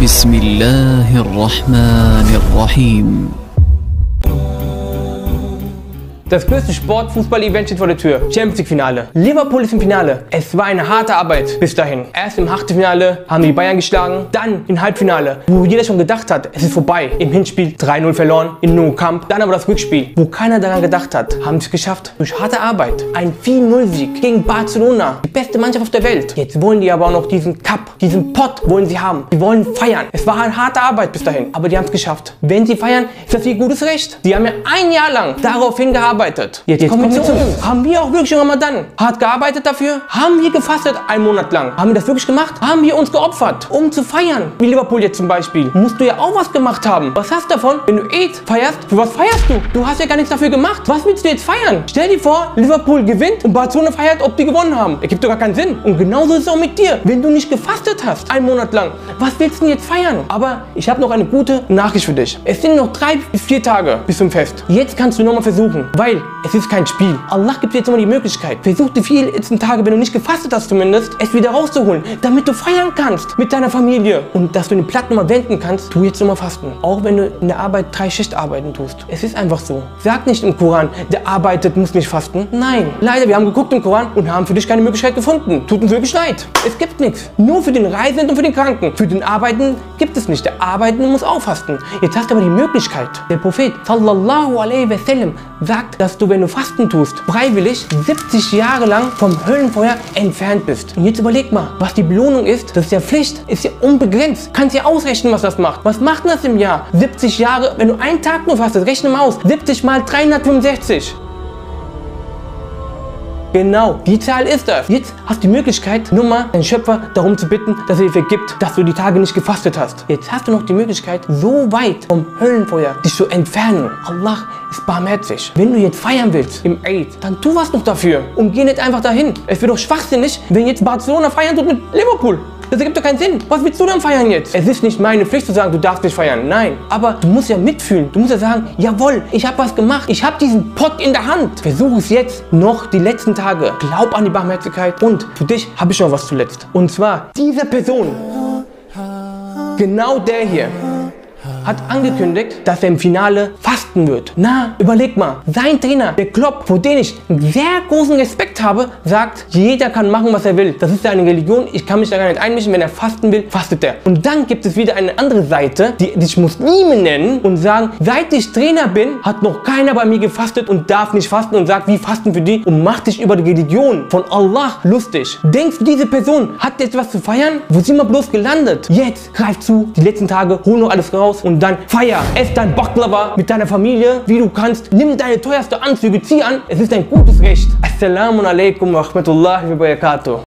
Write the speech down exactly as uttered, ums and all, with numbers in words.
بسم الله الرحمن الرحيم. Das größte Sport-Fußball-Event steht vor der Tür. Champions League-Finale. Liverpool ist im Finale. Es war eine harte Arbeit bis dahin. Erst im Achtelfinale haben die Bayern geschlagen, dann im Halbfinale, wo jeder schon gedacht hat, es ist vorbei. Im Hinspiel drei null verloren, in Nou Camp. Dann aber das Rückspiel, wo keiner daran gedacht hat, haben sie es geschafft. Durch harte Arbeit. Ein vier null Sieg gegen Barcelona. Die beste Mannschaft auf der Welt. Jetzt wollen die aber auch noch diesen Cup, diesen Pott wollen sie haben. Die wollen feiern. Es war eine harte Arbeit bis dahin, aber die haben es geschafft. Wenn sie feiern, ist das ihr gutes Recht. Die haben ja ein Jahr lang darauf hingearbeitet. Jetzt, Jetzt kommen wir zu uns. Haben wir auch wirklich im Ramadan hart gearbeitet dafür? Haben wir gefastet einen Monat lang? Haben wir das wirklich gemacht? Haben wir uns geopfert, um zu feiern? Wie Liverpool jetzt zum Beispiel. Musst du ja auch was gemacht haben. Was hast du davon, wenn du Eid feierst? Für was feierst du? Du hast ja gar nichts dafür gemacht. Was willst du jetzt feiern? Stell dir vor, Liverpool gewinnt und Barcelona feiert, ob die gewonnen haben. Ergibt doch gar keinen Sinn. Und genauso ist es auch mit dir. Wenn du nicht gefastet hast, einen Monat lang, was willst du denn jetzt feiern? Aber ich habe noch eine gute Nachricht für dich. Es sind noch drei bis vier Tage bis zum Fest. Jetzt kannst du nochmal versuchen, weil es ist kein Spiel. Allah gibt dir jetzt immer die Möglichkeit. Versuch die vier letzten Tage, wenn du nicht gefastet hast zumindest, es wieder rauszuholen, damit du feiern kannst mit deiner Familie. Und dass du den Platten mal wenden kannst, tu jetzt nochmal fasten. Auch wenn du in der Arbeit drei Schichtarbeiten tust. Es ist einfach so. Sag nicht im Koran, der arbeitet, muss nicht fasten. Nein. Leider, wir haben geguckt im Koran und haben für dich keine Möglichkeit gefunden. Tut uns wirklich leid. Es gibt nichts. Nur für den Reisenden und für den Kranken. Für den Arbeitenden gibt es nicht. Der Arbeitende muss auch fasten. Jetzt hast du aber die Möglichkeit. Der Prophet sallallahu alaihi wasallam sagt, dass du, wenn du Fasten tust, freiwillig siebzig Jahre lang vom Höllenfeuer entfernt bist. Und jetzt überleg mal, was die Belohnung ist. Das ist ja Pflicht, ist ja unbegrenzt. Kannst ja ausrechnen, was das macht. Was macht das im Jahr? siebzig Jahre, wenn du einen Tag nur fastest, rechne mal aus. siebzig mal dreihundertfünfundsechzig. Genau, die Zahl ist das. Jetzt hast du die Möglichkeit, nur mal deinen Schöpfer darum zu bitten, dass er dir vergibt, dass du die Tage nicht gefastet hast. Jetzt hast du noch die Möglichkeit, so weit vom Höllenfeuer dich zu entfernen. Allah ist barmherzig. Wenn du jetzt feiern willst im Eid, dann tu was noch dafür und geh nicht einfach dahin. Es wird doch schwachsinnig, wenn jetzt Barcelona feiern tut mit Liverpool. Das ergibt doch keinen Sinn. Was willst du dann feiern jetzt? Es ist nicht meine Pflicht zu sagen, du darfst nicht feiern. Nein. Aber du musst ja mitfühlen. Du musst ja sagen, jawohl, ich habe was gemacht. Ich habe diesen Pott in der Hand. Versuch es jetzt noch die letzten Tage. Glaub an die Barmherzigkeit. Und für dich habe ich noch was zuletzt. Und zwar, diese Person, genau der hier, hat angekündigt, dass er im Finale fasten wird. Na, überleg mal. Sein Trainer, der Klopp, vor dem ich einen sehr großen Respekt habe, sagt, jeder kann machen, was er will. Das ist seine Religion. Ich kann mich da gar nicht einmischen. Wenn er fasten will, fastet er. Und dann gibt es wieder eine andere Seite, die sich Muslime nennen und sagen, seit ich Trainer bin, hat noch keiner bei mir gefastet und darf nicht fasten und sagt, wie fasten für die und macht sich über die Religion von Allah lustig. Denkst du, diese Person hat jetzt was zu feiern? Wo sind wir bloß gelandet? Jetzt greif zu, die letzten Tage, hol noch alles raus und dann feier. Ess dein Baklava mit deiner Familie, wie du kannst. Nimm deine teuerste Anzüge, zieh an. Es ist ein gutes Recht. Assalamu alaikum wa rahmatullahi wa barakatuh.